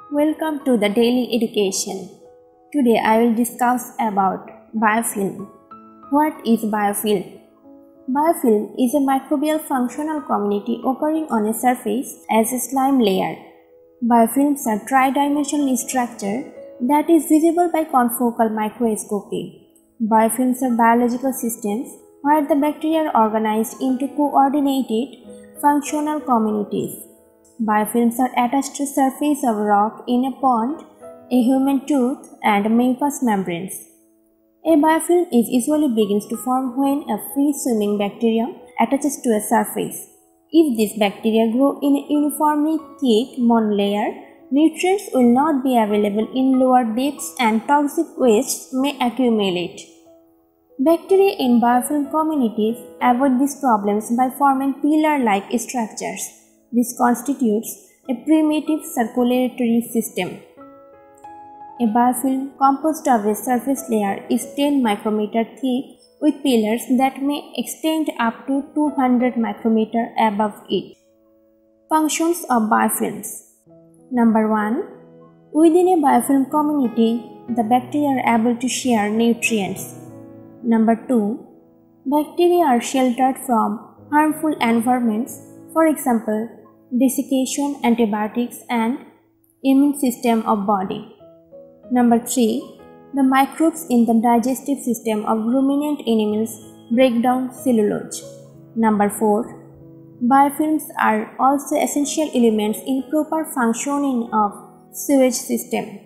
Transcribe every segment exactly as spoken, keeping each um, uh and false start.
Welcome to the Daily Education. Today I will discuss about biofilm. What is biofilm? Biofilm is a microbial functional community occurring on a surface as a slime layer. Biofilms are tri-dimensional structure that is visible by confocal microscopy. Biofilms are biological systems where the bacteria are organized into coordinated functional communities. Biofilms are attached to the surface of rock in a pond, a human tooth, and mucous membranes. A biofilm is usually begins to form when a free-swimming bacterium attaches to a surface. If these bacteria grow in a uniformly thick monolayer, nutrients will not be available in lower depths and toxic wastes may accumulate. Bacteria in biofilm communities avoid these problems by forming pillar-like structures. This constitutes a primitive circulatory system. A biofilm composed of a surface layer is ten micrometers thick with pillars that may extend up to two hundred micrometers above it. Functions of biofilms. Number one. Within a biofilm community, the bacteria are able to share nutrients. Number two. Bacteria are sheltered from harmful environments, for example, desiccation, antibiotics, and immune system of body. Number three. The microbes in the digestive system of ruminant animals break down cellulose. Number four. Biofilms are also essential elements in proper functioning of sewage system.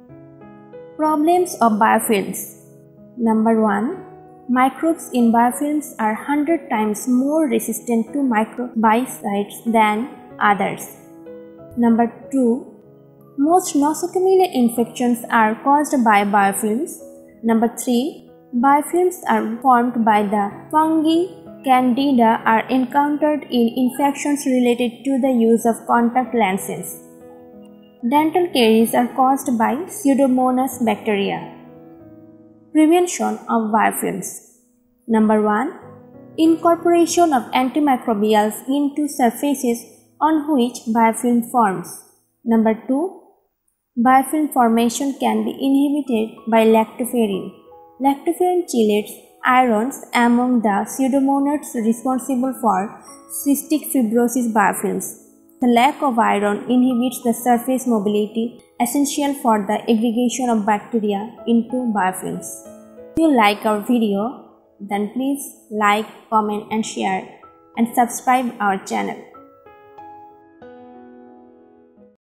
Problems of biofilms. Number one. Microbes in biofilms are one hundred times more resistant to microbicides than others. Number two. Most nosocomial infections are caused by biofilms. Number three. Biofilms are formed by the fungi candida are encountered in infections related to the use of contact lenses. Dental caries are caused by Pseudomonas bacteria. Prevention of biofilms. Number one. Incorporation of antimicrobials into surfaces on which biofilm forms. Number two. Biofilm formation can be inhibited by lactoferrin. Lactoferrin chelates ions among the pseudomonas responsible for cystic fibrosis biofilms. The lack of iron inhibits the surface mobility essential for the aggregation of bacteria into biofilms. If you like our video, then please like, comment and share and subscribe our channel.